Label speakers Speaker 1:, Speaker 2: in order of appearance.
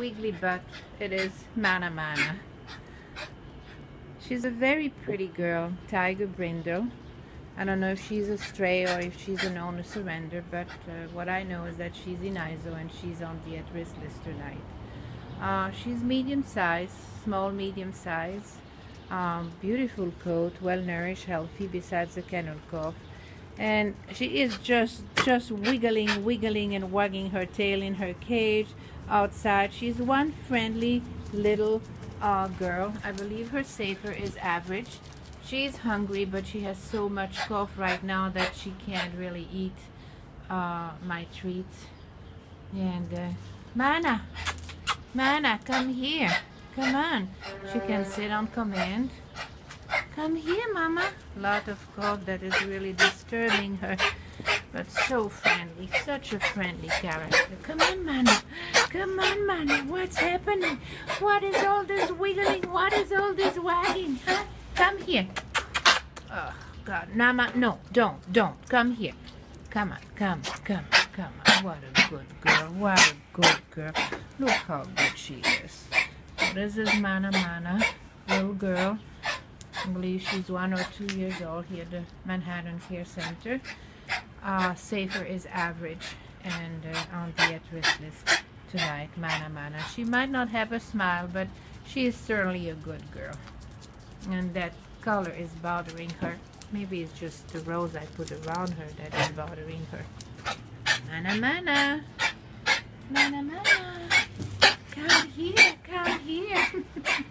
Speaker 1: wiggly butt. It is Mana Mana. She's a very pretty girl, Tiger Brindle. I don't know if she's a stray or if she's a known to surrender, but what I know is that she's in ISO and she's on the at-risk list tonight. She's medium size, small medium size, beautiful coat, well nourished, healthy, besides the kennel cough. And she is just wiggling and wagging her tail in her cage outside. She's one friendly little girl. I believe her safer is average. She's hungry, but she has so much cough right now that she can't really eat my treats. And Mana, come here. Come on. She can sit on command. Come here, Mama. Lot of cough that is really disturbing her, but so friendly, such a friendly character. Come on, Mana. Come on, Mana. What's happening? What is all this wiggling? What is all this wagging? Huh? Come here. Oh, God. Nama, no, don't. Come here. Come on. What a good girl. What a good girl. Look how good she is. This is Mana, little girl. I believe she's 1 or 2 years old here at the Manhattan Care Center. Safer is average and on the at-risk list tonight, Mana. She might not have a smile, but she is certainly a good girl. And that color is bothering her. Maybe it's just the rose I put around her that is bothering her. Mana. Come here.